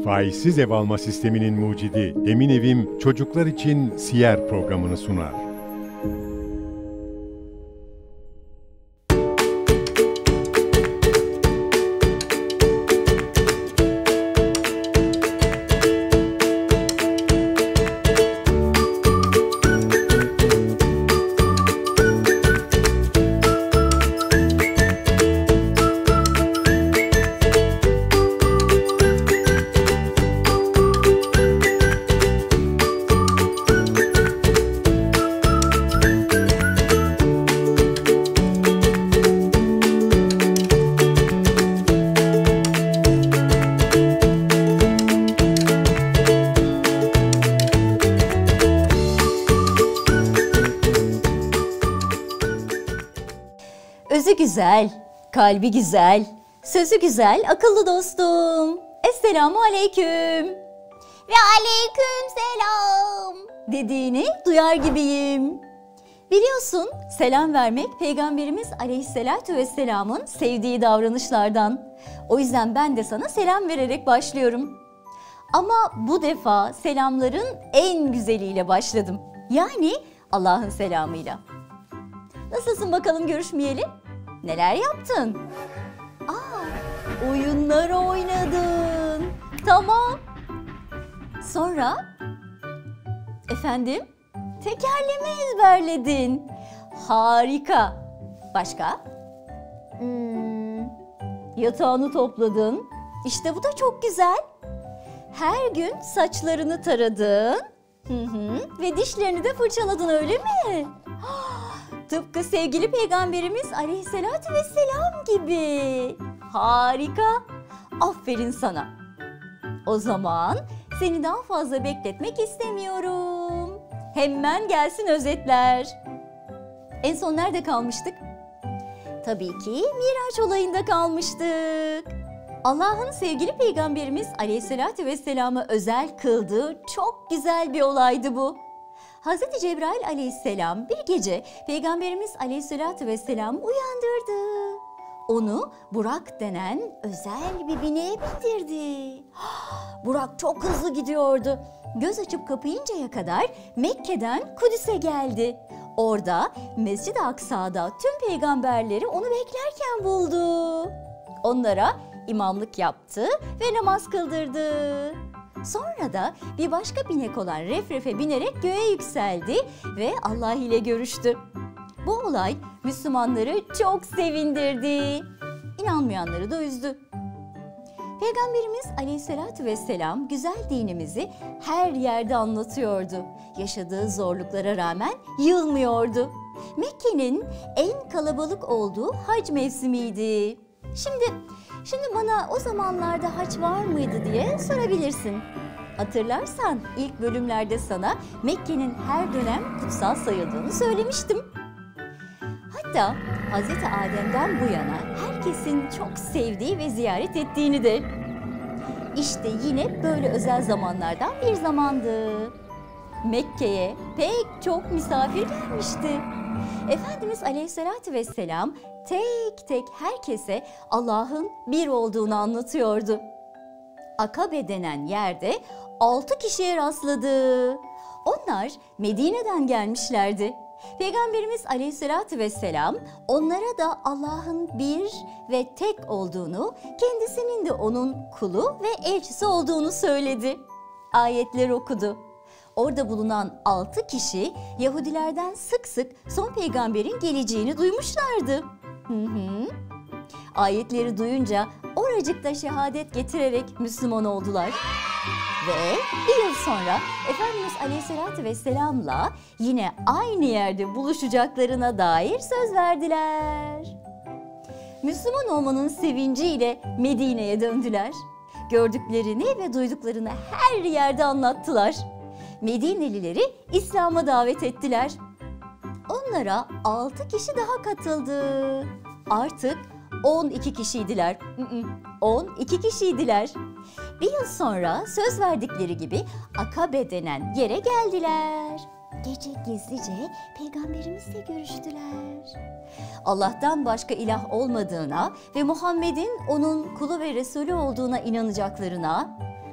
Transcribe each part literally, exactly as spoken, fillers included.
Faizsiz ev alma sisteminin mucidi Emin Evim çocuklar için Siyer programını sunar. Özü güzel, kalbi güzel, sözü güzel, akıllı dostum. Esselamu aleyküm. Ve aleyküm selam dediğini duyar gibiyim. Biliyorsun, selam vermek Peygamberimiz Aleyhisselatü Vesselam'ın sevdiği davranışlardan. O yüzden ben de sana selam vererek başlıyorum. Ama bu defa selamların en güzeliyle başladım. Yani Allah'ın selamıyla. Nasılsın bakalım görüşmeyeli? Neler yaptın? Aa, oyunlar oynadın. Tamam. Sonra? Efendim? Tekerleme ezberledin. Harika. Başka? Hmm, yatağını topladın. İşte bu da çok güzel. Her gün saçlarını taradın. Hı hı, ve dişlerini de fırçaladın, öyle mi? Tıpkı sevgili Peygamberimiz Aleyhisselatü Vesselam gibi. Harika. Aferin sana. O zaman seni daha fazla bekletmek istemiyorum. Hemen gelsin özetler. En son nerede kalmıştık? Tabii ki Miraç olayında kalmıştık. Allah'ın sevgili Peygamberimiz Aleyhisselatü Vesselam'a özel kıldığı çok güzel bir olaydı bu. Hazreti Cebrail aleyhisselam bir gece Peygamberimiz Aleyhisselatü Vesselam'ı uyandırdı. Onu Burak denen özel bir bineğe bindirdi. Burak çok hızlı gidiyordu. Göz açıp kapayıncaya kadar Mekke'den Kudüs'e geldi. Orada Mescid-i Aksa'da tüm peygamberleri onu beklerken buldu. Onlara imamlık yaptı ve namaz kıldırdı. Sonra da bir başka binek olan Refref'e binerek göğe yükseldi ve Allah ile görüştü. Bu olay Müslümanları çok sevindirdi. İnanmayanları da üzdü. Peygamberimiz Aleyhisselatü Vesselam güzel dinimizi her yerde anlatıyordu. Yaşadığı zorluklara rağmen yılmıyordu. Mekke'nin en kalabalık olduğu hac mevsimiydi. Şimdi Şimdi bana o zamanlarda hac var mıydı diye sorabilirsin. Hatırlarsan ilk bölümlerde sana Mekke'nin her dönem kutsal sayıldığını söylemiştim. Hatta Hazreti Adem'den bu yana herkesin çok sevdiği ve ziyaret ettiğini de. İşte yine böyle özel zamanlardan bir zamandı. Mekke'ye pek çok misafir gelmişti. Efendimiz Aleyhisselatü Vesselam tek tek herkese Allah'ın bir olduğunu anlatıyordu. Akabe denen yerde altı kişiye rastladı. Onlar Medine'den gelmişlerdi. Peygamberimiz Aleyhisselatü Vesselam onlara da Allah'ın bir ve tek olduğunu, kendisinin de onun kulu ve elçisi olduğunu söyledi. Ayetler okudu. Orada bulunan altı kişi Yahudilerden sık sık son peygamberin geleceğini duymuşlardı. Hı hı. Ayetleri duyunca oracıkta şehadet getirerek Müslüman oldular. Ve bir yıl sonra Efendimiz Aleyhisselatü Vesselam'la yine aynı yerde buluşacaklarına dair söz verdiler. Müslüman olmanın sevinciyle Medine'ye döndüler. Gördüklerini ve duyduklarını her yerde anlattılar. Medinelileri İslam'a davet ettiler. Onlara altı kişi daha katıldı. Artık on iki kişiydiler. on iki kişiydiler. Bir yıl sonra söz verdikleri gibi Akabe denen yere geldiler. Gece gizlice peygamberimizle görüştüler. Allah'tan başka ilah olmadığına ve Muhammed'in onun kulu ve Resulü olduğuna inanacaklarına,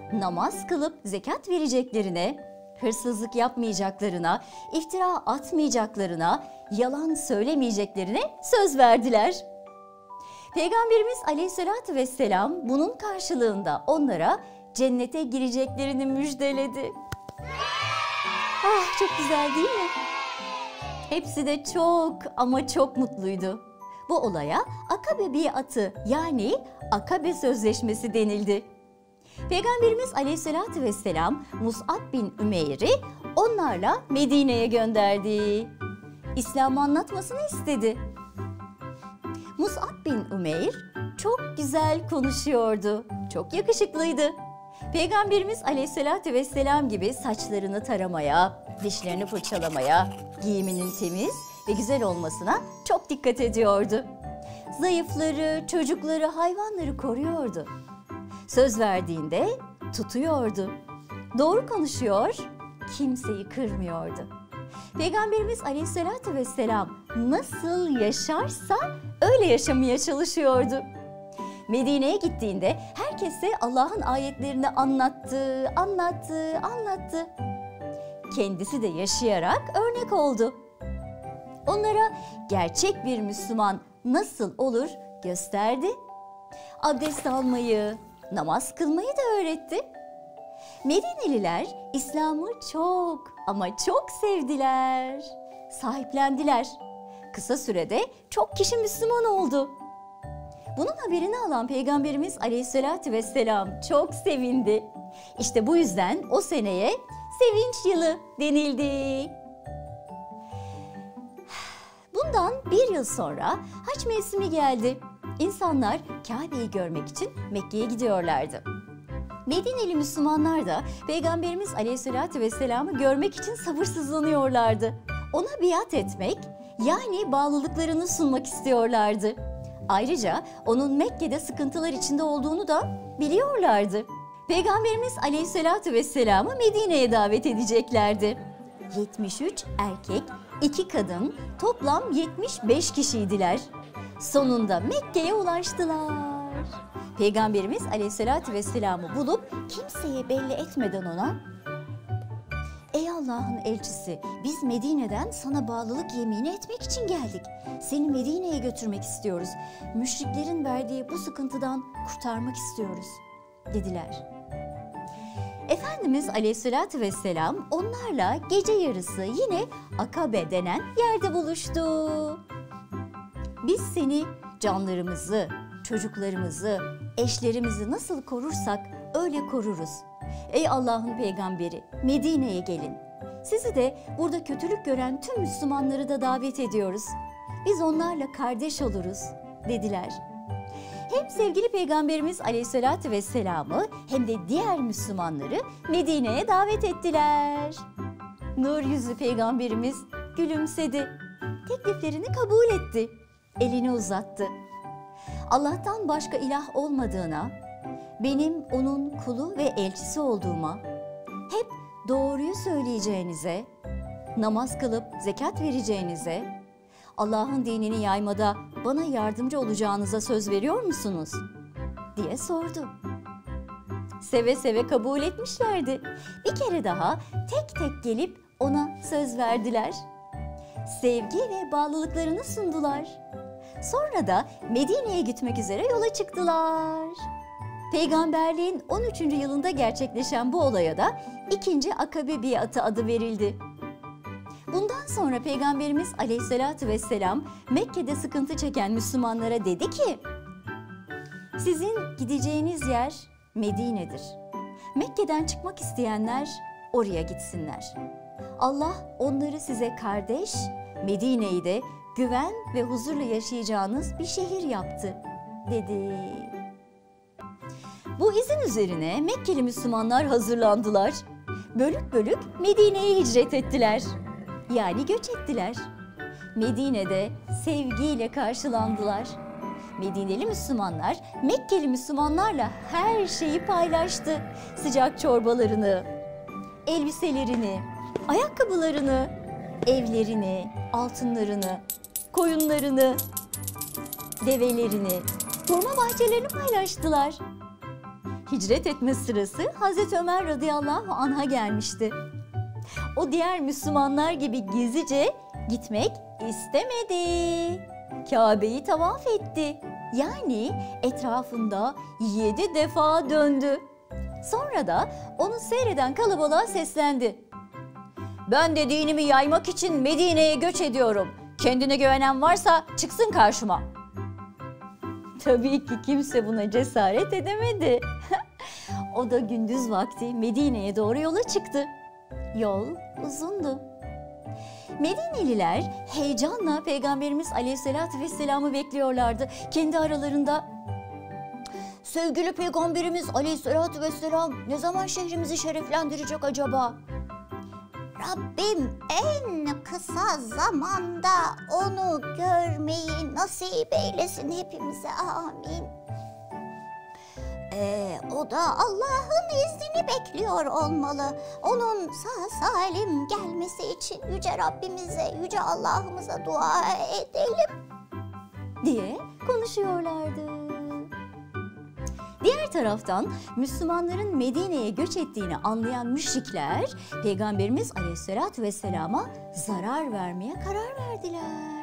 namaz kılıp zekat vereceklerine, hırsızlık yapmayacaklarına, iftira atmayacaklarına, yalan söylemeyeceklerine söz verdiler. Peygamberimiz Aleyhisselatü Vesselam bunun karşılığında onlara cennete gireceklerini müjdeledi. Ah, çok güzel değil mi? Hepsi de çok ama çok mutluydu. Bu olaya Akabe biatı yani Akabe Sözleşmesi denildi. Peygamberimiz Aleyhisselatü Vesselam Mus'ab bin Ümeyr'i onlarla Medine'ye gönderdi. İslam'ı anlatmasını istedi. Mus'ab bin Ümeyr çok güzel konuşuyordu, çok yakışıklıydı. Peygamberimiz Aleyhisselatü Vesselam gibi saçlarını taramaya, dişlerini fırçalamaya, giyiminin temiz ve güzel olmasına çok dikkat ediyordu. Zayıfları, çocukları, hayvanları koruyordu. Söz verdiğinde tutuyordu. Doğru konuşuyor, kimseyi kırmıyordu. Peygamberimiz Aleyhisselatü Vesselam nasıl yaşarsa öyle yaşamaya çalışıyordu. Medine'ye gittiğinde herkese Allah'ın ayetlerini anlattı, anlattı, anlattı. Kendisi de yaşayarak örnek oldu. Onlara gerçek bir Müslüman nasıl olur gösterdi. Abdest almayı, namaz kılmayı da öğretti. Medineliler İslam'ı çok ama çok sevdiler, sahiplendiler. Kısa sürede çok kişi Müslüman oldu. Bunun haberini alan Peygamberimiz Aleyhisselatü Vesselam çok sevindi. İşte bu yüzden o seneye sevinç yılı denildi. Bundan bir yıl sonra hac mevsimi geldi. İnsanlar Kabe'yi görmek için Mekke'ye gidiyorlardı. Medineli Müslümanlar da Peygamberimiz Aleyhisselatü Vesselam'ı görmek için sabırsızlanıyorlardı. Ona biat etmek, yani bağlılıklarını sunmak istiyorlardı. Ayrıca onun Mekke'de sıkıntılar içinde olduğunu da biliyorlardı. Peygamberimiz Aleyhisselatü Vesselam'ı Medine'ye davet edeceklerdi. yetmiş üç erkek, iki kadın, toplam yetmiş beş kişiydiler. Sonunda Mekke'ye ulaştılar. Peygamberimiz Aleyhisselatü Vesselam'ı bulup kimseye belli etmeden ona, "Ey Allah'ın elçisi, biz Medine'den sana bağlılık yemini etmek için geldik. Seni Medine'ye götürmek istiyoruz. Müşriklerin verdiği bu sıkıntıdan kurtarmak istiyoruz," dediler. Efendimiz Aleyhisselatü Vesselam onlarla gece yarısı yine Akabe denen yerde buluştu. "Biz seni canlarımızı, çocuklarımızı, eşlerimizi nasıl korursak öyle koruruz. Ey Allah'ın peygamberi, Medine'ye gelin. Sizi de burada kötülük gören tüm Müslümanları da davet ediyoruz. Biz onlarla kardeş oluruz," dediler. Hem sevgili Peygamberimiz Aleyhisselatü Vesselam'ı hem de diğer Müslümanları Medine'ye davet ettiler. Nur yüzlü Peygamberimiz gülümsedi. Tekliflerini kabul etti. Elini uzattı. Allah'tan başka ilah olmadığına, benim onun kulu ve elçisi olduğuma, hep doğruyu söyleyeceğinize, namaz kılıp zekat vereceğinize, Allah'ın dinini yaymada bana yardımcı olacağınıza söz veriyor musunuz?" diye sordu. Seve seve kabul etmişlerdi. Bir kere daha tek tek gelip ona söz verdiler. Sevgi ve bağlılıklarını sundular. Sonra da Medine'ye gitmek üzere yola çıktılar. Peygamberliğin on üçüncü yılında gerçekleşen bu olaya da ikinci Akabe biatı adı verildi. Bundan sonra Peygamberimiz Aleyhisselatü Vesselam Mekke'de sıkıntı çeken Müslümanlara dedi ki, "Sizin gideceğiniz yer Medine'dir. Mekke'den çıkmak isteyenler oraya gitsinler. Allah onları size kardeş, Medine'yi de güven ve huzurla yaşayacağınız bir şehir yaptı," dedi. Bu izin üzerine Mekkeli Müslümanlar hazırlandılar. Bölük bölük Medine'ye hicret ettiler. Yani göç ettiler. Medine'de sevgiyle karşılandılar. Medineli Müslümanlar Mekkeli Müslümanlarla her şeyi paylaştı. Sıcak çorbalarını, elbiselerini, ayakkabılarını, evlerini, altınlarını, koyunlarını, develerini, hurma bahçelerini paylaştılar. hicret etme sırası Hazreti Ömer radıyallahu anh'a gelmişti. O diğer Müslümanlar gibi gizlice gitmek istemedi. Kabe'yi tavaf etti. Yani etrafında yedi defa döndü. Sonra da onu seyreden kalabalığa seslendi. Ben de dinimi yaymak için Medine'ye göç ediyorum. Kendine güvenen varsa çıksın karşıma. Tabii ki kimse buna cesaret edemedi. O da gündüz vakti Medine'ye doğru yola çıktı. Yol uzundu. Medineliler heyecanla Peygamberimiz Aleyhisselatü Vesselam'ı bekliyorlardı. Kendi aralarında sevgili Peygamberimiz Aleyhisselatü Vesselam ne zaman şehrimizi şereflendirecek acaba? Rabbim en kısa zamanda onu görmeyi nasip eylesin hepimize, amin. Ee, o da Allah'ın iznini bekliyor olmalı. Onun sağ salim gelmesi için Yüce Rabbimize, Yüce Allah'ımıza dua edelim diye konuşuyorlardı. Diğer taraftan Müslümanların Medine'ye göç ettiğini anlayan müşrikler Peygamberimiz Aleyhisselatü Vesselam'a zarar vermeye karar verdiler.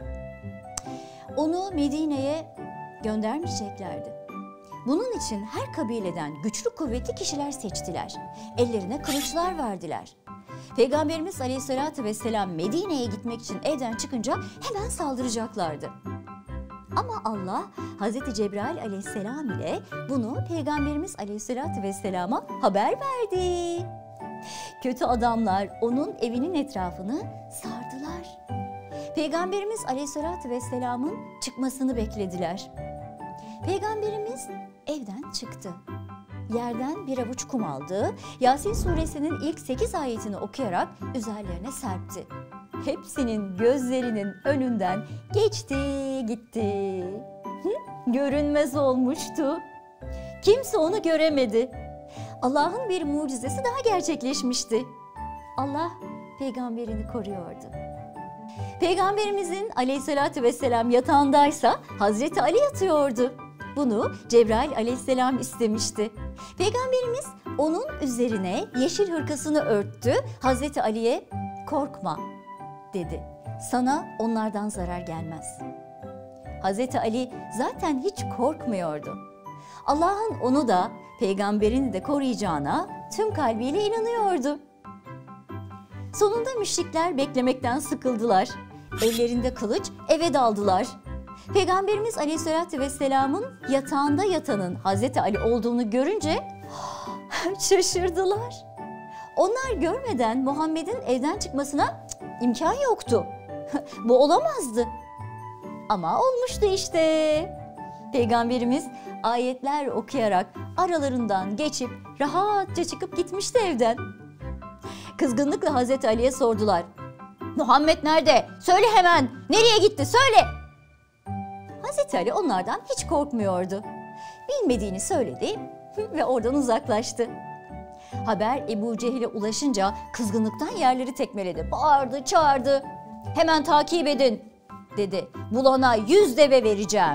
Onu Medine'ye göndermeyeceklerdi. Bunun için her kabileden güçlü kuvvetli kişiler seçtiler. Ellerine kılıçlar verdiler. Peygamberimiz Aleyhisselatü Vesselam Medine'ye gitmek için evden çıkınca hemen saldıracaklardı. Ama Allah Hazreti Cebrail Aleyhisselam ile bunu Peygamberimiz Aleyhisselatü Vesselam'a haber verdi. Kötü adamlar onun evinin etrafını sardılar. Peygamberimiz Aleyhisselatü Vesselam'ın çıkmasını beklediler. Peygamberimiz evden çıktı. Yerden bir avuç kum aldı. Yasin suresinin ilk sekiz ayetini okuyarak üzerlerine serpti. Hepsinin gözlerinin önünden geçti gitti. Görünmez olmuştu. Kimse onu göremedi. Allah'ın bir mucizesi daha gerçekleşmişti. Allah peygamberini koruyordu. Peygamberimizin Aleyhisselatü Vesselam yatağındaysa Hazreti Ali yatıyordu. Bunu Cebrail Aleyhisselam istemişti. Peygamberimiz onun üzerine yeşil hırkasını örttü. Hazreti Ali'ye korkma dedi. Sana onlardan zarar gelmez. Hazreti Ali zaten hiç korkmuyordu. Allah'ın onu da peygamberini de koruyacağına tüm kalbiyle inanıyordu. Sonunda müşrikler beklemekten sıkıldılar. Ellerinde kılıç eve daldılar. Peygamberimiz Aleyhisselatü Vesselam'ın yatağında yatanın Hazreti Ali olduğunu görünce şaşırdılar. Onlar görmeden Muhammed'in evden çıkmasına imkan yoktu. Bu olamazdı. Ama olmuştu işte. Peygamberimiz ayetler okuyarak aralarından geçip rahatça çıkıp gitmişti evden. Kızgınlıkla Hazreti Ali'ye sordular. Muhammed nerede? Söyle hemen. Nereye gitti? Söyle. Hazreti Ali onlardan hiç korkmuyordu. Bilmediğini söyledi ve oradan uzaklaştı. Haber Ebu Cehil'e ulaşınca kızgınlıktan yerleri tekmeledi. Bağırdı, çağırdı. Hemen takip edin dedi. Bulana yüz deve vereceğim.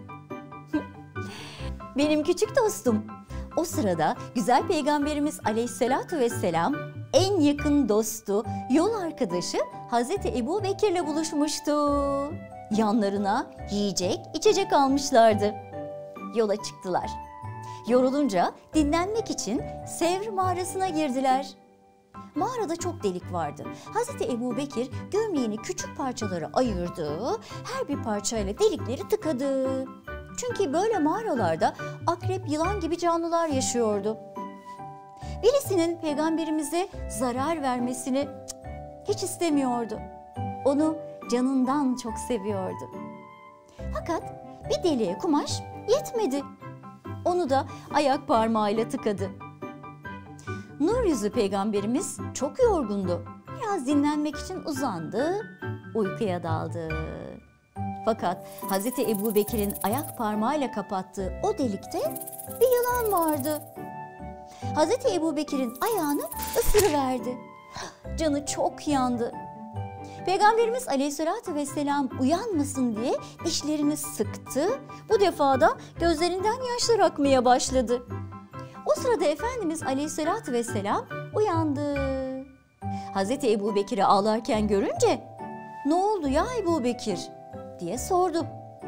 Benim küçük dostum. O sırada güzel Peygamberimiz Aleyhisselatü Vesselam en yakın dostu, yol arkadaşı Hazreti Ebu Bekir'le buluşmuştu. Yanlarına yiyecek, içecek almışlardı. Yola çıktılar. Yorulunca dinlenmek için Sevr mağarasına girdiler. Mağarada çok delik vardı. Hazreti Ebu Bekir gömleğini küçük parçalara ayırdı, her bir parçayla delikleri tıkadı. Çünkü böyle mağaralarda akrep, yılan gibi canlılar yaşıyordu. Birisinin peygamberimize zarar vermesini hiç istemiyordu. Onu canından çok seviyordu. Fakat bir deliğe kumaş yetmedi. Onu da ayak parmağıyla tıkadı. Nur yüzlü peygamberimiz çok yorgundu. Biraz dinlenmek için uzandı, uykuya daldı. Fakat Hazreti Ebu Bekir'in ayak parmağıyla kapattığı o delikte bir yılan vardı. Hazreti Ebu Bekir'in ayağını ısırıverdi. Canı çok yandı. Peygamberimiz Aleyhisselatü Vesselam uyanmasın diye dişlerini sıktı. Bu defa da gözlerinden yaşlar akmaya başladı. O sırada Efendimiz Aleyhisselatü Vesselam uyandı. Hazreti Ebubekir'i ağlarken görünce "Ne oldu ya Ebubekir?" diye sordu.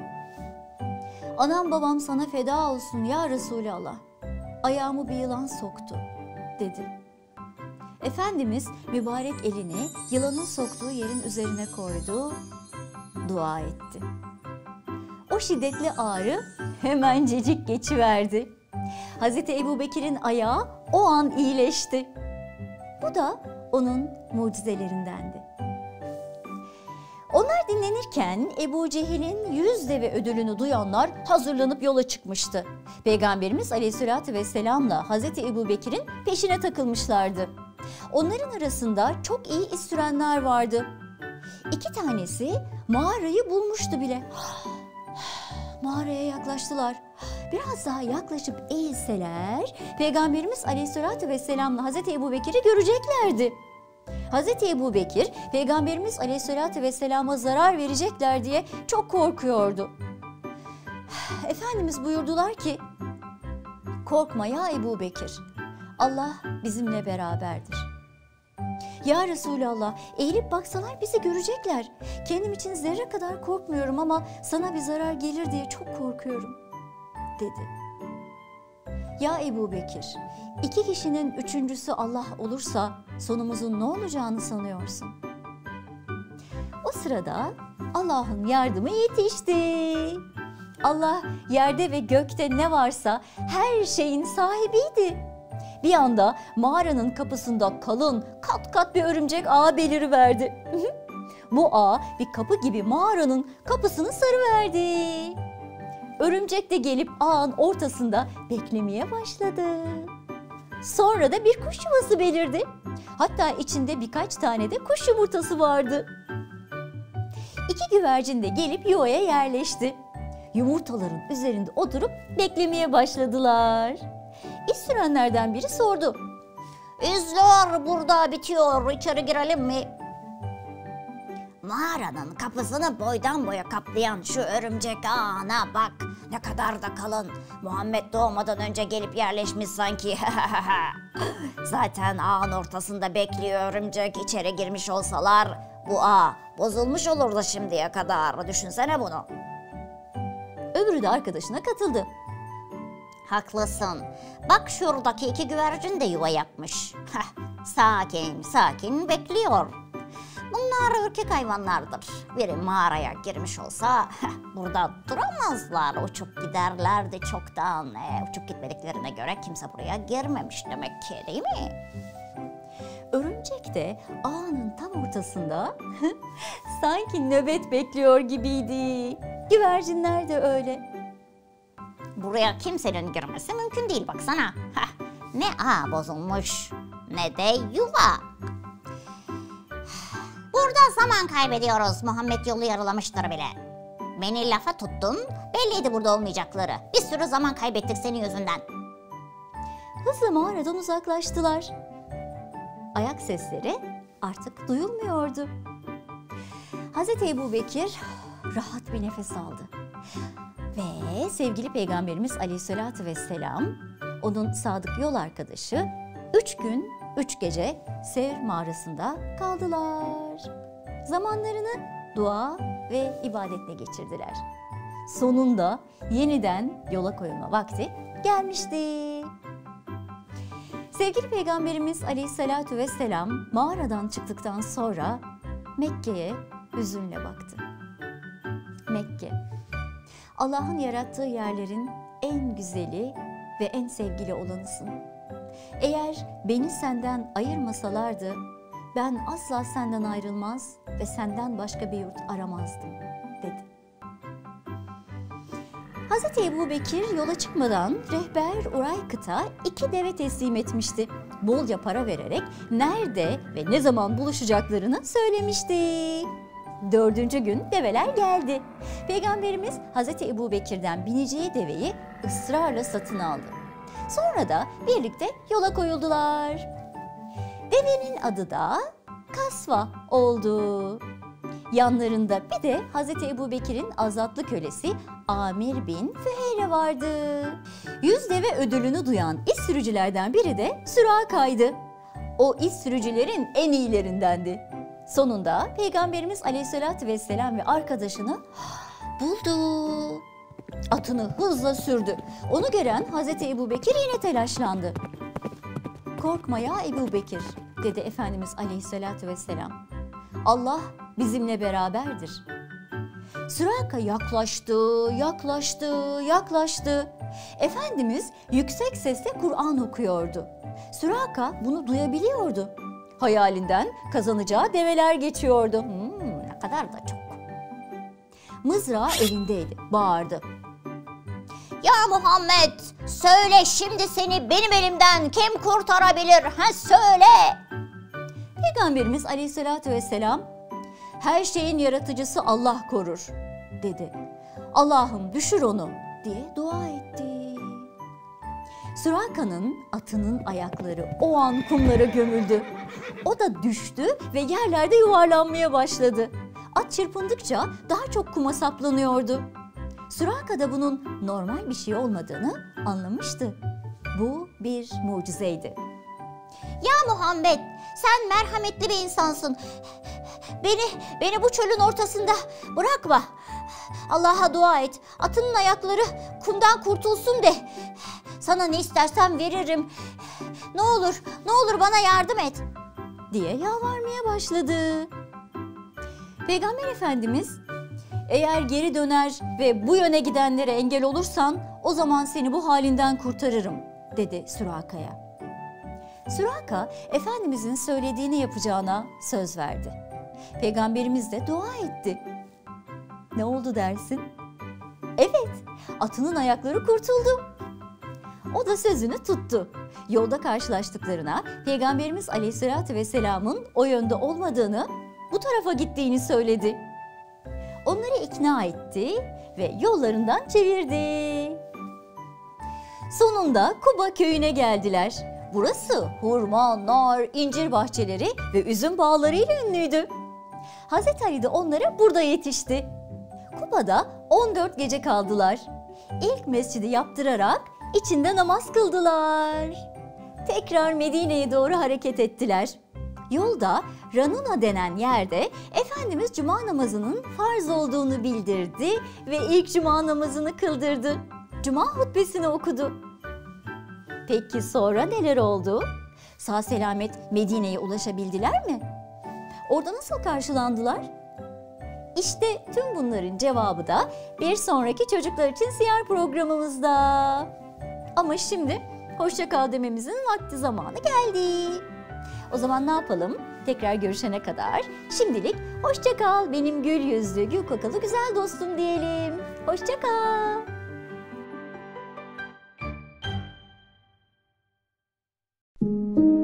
"Anam babam sana feda olsun ya Resulallah. Ayağımı bir yılan soktu," dedi. Efendimiz mübarek elini yılanın soktuğu yerin üzerine koydu, dua etti. O şiddetli ağrı hemencecik geçiverdi. Hazreti Ebubekir'in ayağı o an iyileşti. Bu da onun mucizelerindendi. Onlar dinlenirken Ebu Cehil'in yüz deve ödülünü duyanlar hazırlanıp yola çıkmıştı. Peygamberimiz Aleyhisselatü Vesselam'la Hazreti Ebubekir'in peşine takılmışlardı. Onların arasında çok iyi iz sürenler vardı. İki tanesi mağarayı bulmuştu bile. Mağaraya yaklaştılar. Biraz daha yaklaşıp eğilseler Peygamberimiz Aleyhisselatü Vesselam'la Hazreti Ebubekir'i göreceklerdi. Hazreti Ebubekir Peygamberimiz Aleyhisselatü Vesselam'a zarar verecekler diye çok korkuyordu. Efendimiz buyurdular ki, "Korkma ya Ebubekir, Allah bizimle beraberdir." "Ya Resulallah, eğilip baksalar bizi görecekler. Kendim için zerre kadar korkmuyorum ama sana bir zarar gelir diye çok korkuyorum," dedi. "Ya Ebubekir, iki kişinin üçüncüsü Allah olursa sonumuzun ne olacağını sanıyorsun?" O sırada Allah'ın yardımı yetişti. Allah yerde ve gökte ne varsa her şeyin sahibiydi. Bir anda mağaranın kapısında kalın, kat kat bir örümcek ağı beliriverdi. Bu ağ bir kapı gibi mağaranın kapısını sarıverdi. Örümcek de gelip ağın ortasında beklemeye başladı. Sonra da bir kuş yuvası belirdi. Hatta içinde birkaç tane de kuş yumurtası vardı. İki güvercin de gelip yuvaya yerleşti. Yumurtaların üzerinde oturup beklemeye başladılar. İz sürenlerden biri sordu. "İzler burada bitiyor, içeri girelim mi?" Mağaranın kapısını boydan boya kaplayan şu örümcek ağına bak. Ne kadar da kalın. Muhammed doğmadan önce gelip yerleşmiş sanki. Zaten ağın ortasında bekliyor örümcek. İçeri girmiş olsalar bu ağ bozulmuş olurdu şimdiye kadar. Düşünsene bunu. Öbürü de arkadaşına katıldı. Haklısın. Bak şuradaki iki güvercin de yuva yapmış. Sakin sakin bekliyor. Bunlar ürkek hayvanlardır. Biri mağaraya girmiş olsa burada duramazlar. Uçup giderlerdi çoktan. E, uçup gitmediklerine göre kimse buraya girmemiş demek ki, değil mi? Örümcek de ağının tam ortasında sanki nöbet bekliyor gibiydi. Güvercinler de öyle. Buraya kimsenin girmesi mümkün değil baksana. Ne ağ bozulmuş ne de yuva. Burada zaman kaybediyoruz. Muhammed yolu yarılamıştır bile. Beni lafa tuttun. Belliydi burada olmayacakları. Bir sürü zaman kaybettik senin yüzünden. Hızla mağaradan uzaklaştılar. Ayak sesleri artık duyulmuyordu. Hazreti Ebubekir rahat bir nefes aldı. Ve sevgili Peygamberimiz Aleyhisselatü Vesselam, onun sadık yol arkadaşı, üç gün, üç gece Sevr mağarasında kaldılar. Zamanlarını dua ve ibadetle geçirdiler. Sonunda yeniden yola koyulma vakti gelmişti. Sevgili Peygamberimiz Aleyhisselatü Vesselam mağaradan çıktıktan sonra Mekke'ye hüzünle baktı. Mekke, Allah'ın yarattığı yerlerin en güzeli ve en sevgili olanısın. Eğer beni senden ayırmasalardı, ben asla senden ayrılmaz ve senden başka bir yurt aramazdım, dedi. Hazreti Ebubekir yola çıkmadan rehber Uraykıt'a iki deve teslim etmişti. Bolca para vererek nerede ve ne zaman buluşacaklarını söylemişti. Dördüncü gün develer geldi. Peygamberimiz Hazreti Ebubekir'den bineceği deveyi ısrarla satın aldı. Sonra da birlikte yola koyuldular. Devenin adı da Kasva oldu. Yanlarında bir de Hazreti Ebubekir'in azatlı kölesi Amir bin Füheyre vardı. Yüz deve ödülünü duyan iz sürücülerden biri de Süraka'ydı. O iz sürücülerin en iyilerindendi. Sonunda Peygamberimiz Aleyhisselatü Vesselam ve arkadaşını buldu. Atını hızla sürdü. Onu gören Hazreti Ebubekir yine telaşlandı. "Korkma ya Ebubekir," dedi Efendimiz Aleyhisselatü Vesselam. "Allah bizimle beraberdir." Süraka yaklaştı, yaklaştı, yaklaştı. Efendimiz yüksek sesle Kur'an okuyordu. Süraka bunu duyabiliyordu. Hayalinden kazanacağı develer geçiyordu. Hmm, ne kadar da çok. Mızrağı elindeydi, bağırdı. Ya Muhammed, söyle şimdi seni benim elimden kim kurtarabilir? Ha söyle. Peygamberimiz Aleyhisselatü Vesselam, "Her şeyin yaratıcısı Allah korur," dedi. "Allah'ım düşür onu," diye dua etti. Süraka'nın atının ayakları o an kumlara gömüldü. O da düştü ve yerlerde yuvarlanmaya başladı. At çırpındıkça daha çok kuma saplanıyordu. Süraka da bunun normal bir şey olmadığını anlamıştı. Bu bir mucizeydi. Ya Muhammed, sen merhametli bir insansın. Beni, beni bu çölün ortasında bırakma. Allah'a dua et. Atının ayakları kumdan kurtulsun de. Sana ne istersen veririm. Ne olur, ne olur bana yardım et," diye yalvarmaya başladı. Peygamber Efendimiz, "Eğer geri döner ve bu yöne gidenlere engel olursan o zaman seni bu halinden kurtarırım," dedi Süraka'ya. Süraka, Efendimizin söylediğini yapacağına söz verdi. Peygamberimiz de dua etti. Ne oldu dersin? Evet, atının ayakları kurtuldu. O da sözünü tuttu. Yolda karşılaştıklarına Peygamberimiz Aleyhisselatü Vesselam'ın o yönde olmadığını, bu tarafa gittiğini söyledi. Onları ikna etti ve yollarından çevirdi. Sonunda Kuba köyüne geldiler. Burası hurma, nar, incir bahçeleri ve üzüm bağlarıyla ünlüydü. Hazreti Ali de onlara burada yetişti. Kuba'da on dört gece kaldılar. İlk mescidi yaptırarak içinde namaz kıldılar. Tekrar Medine'ye doğru hareket ettiler. Yolda Ranuna denen yerde Efendimiz cuma namazının farz olduğunu bildirdi ve ilk cuma namazını kıldırdı. Cuma hutbesini okudu. Peki sonra neler oldu? Sağ selamet Medine'ye ulaşabildiler mi? Orada nasıl karşılandılar? İşte tüm bunların cevabı da bir sonraki Çocuklar için Siyer programımızda. Ama şimdi hoşça kal dememizin vakti zamanı geldi. O zaman ne yapalım? Tekrar görüşene kadar şimdilik hoşça kal benim gül yüzlü, gül kokalı güzel dostum diyelim. Hoşça kal.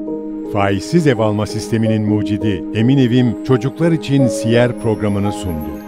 Faizsiz ev alma sisteminin mucidi Emin Evim Çocuklar için Siyer programını sundu.